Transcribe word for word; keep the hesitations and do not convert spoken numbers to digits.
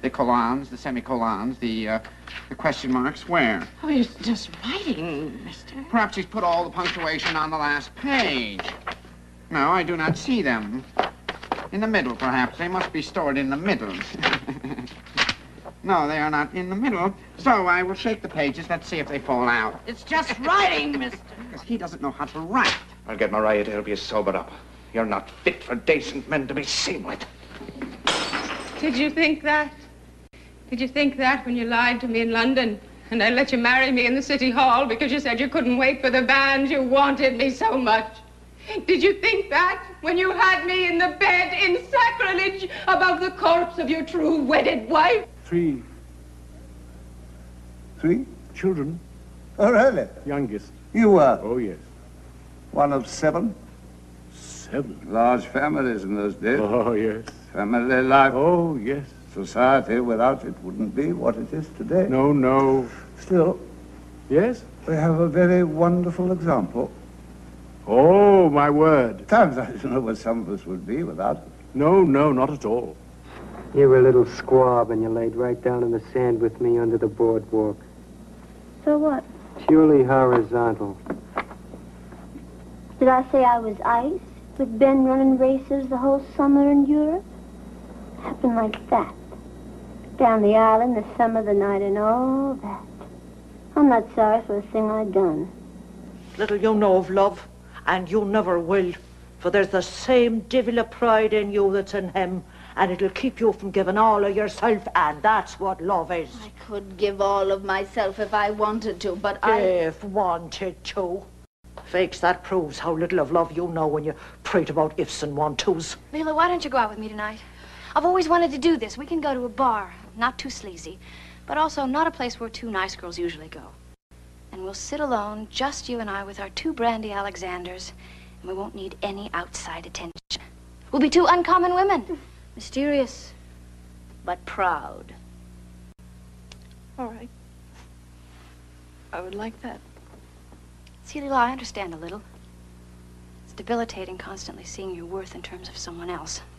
The colons, the semicolons, the, uh, the question marks, where? Oh, he's just writing, mister. Perhaps he's put all the punctuation on the last page. No, I do not see them. In the middle, perhaps. They must be stored in the middle. No, they are not in the middle. So I will shake the pages. Let's see if they fall out. It's just writing, mister. Because he doesn't know how to write. I'll get Maria to help you sober up. You're not fit for decent men to be seen with. Did you think that? Did you think that when you lied to me in London and I let you marry me in the City Hall because you said you couldn't wait for the band, you wanted me so much? Did you think that when you had me in the bed in sacrilege above the corpse of your true wedded wife? Three. Three? Children. Oh, really? Youngest. You were? Oh, yes. One of seven? Seven. Large families in those days. Oh, yes. Family life. Oh, yes. Society without it wouldn't be what it is today. No, no. Still, Yes? we have a very wonderful example. Oh, my word. At times I don't know where some of us would be without it. No, no, not at all. You were a little squab and you laid right down in the sand with me under the boardwalk. So what? Purely horizontal. Did I say I was ice? With Ben running races the whole summer in Europe? Happened like that. Down the island, the summer, the night, and all that. I'm not sorry for a thing I done. Little you know of love, and you never will. For there's the same devil of pride in you that's in him, and it'll keep you from giving all of yourself, and that's what love is. I could give all of myself if I wanted to, but I... If wanted to. Fakes, that proves how little of love you know when you prate about ifs and want-tos. Leela, why don't you go out with me tonight? I've always wanted to do this. We can go to a bar, not too sleazy, but also not a place where two nice girls usually go. And we'll sit alone, just you and I, with our two Brandy Alexanders, and we won't need any outside attention. We'll be two uncommon women. Mysterious, but proud. All right. I would like that. See, Leela, I understand a little. It's debilitating constantly seeing your worth in terms of someone else.